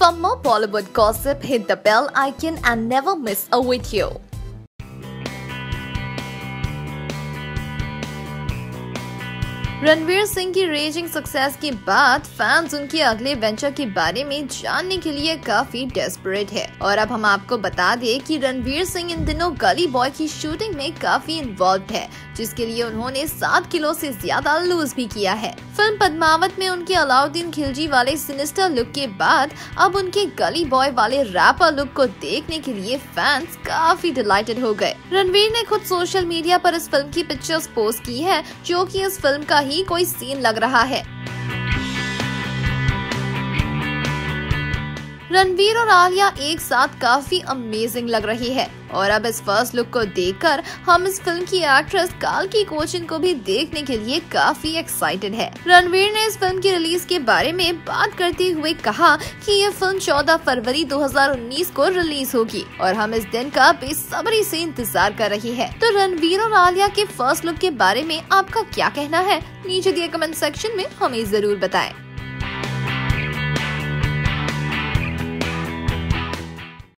For more Bollywood gossip, hit the bell icon and never miss a video. Ranveer Singh की raising success के बाद fans उनके अगले venture के बारे में जानने के लिए काफी डेस्परेट है। और अब हम आपको बता दें कि रणवीर सिंह इन दिनों गली बॉय की शूटिंग में काफी इन्वॉल्व है, जिसके लिए उन्होंने 7 किलो से ज्यादा लूज भी किया है। फिल्म पद्मावत में उनके अलाउद्दीन खिलजी वाले सिनिस्टर लुक के बाद अब उनके गली बॉय वाले रैपर लुक को देखने के लिए फैंस काफी डिलाइटेड हो गए। रणवीर ने खुद सोशल मीडिया पर इस फिल्म की पिक्चर्स पोस्ट की है, जो कि इस फिल्म का ही कोई सीन लग रहा है। रणवीर और आलिया एक साथ काफी अमेजिंग लग रही है और अब इस फर्स्ट लुक को देखकर हम इस फिल्म की एक्ट्रेस काल्की कोचिन को भी देखने के लिए काफी एक्साइटेड है। रणवीर ने इस फिल्म की रिलीज के बारे में बात करते हुए कहा कि ये फिल्म 14 फरवरी 2019 को रिलीज होगी और हम इस दिन का बेसब्री से इंतजार कर रही है। तो रणवीर और आलिया के फर्स्ट लुक के बारे में आपका क्या कहना है? नीचे दिए कमेंट सेक्शन में हमें जरूर बताएं।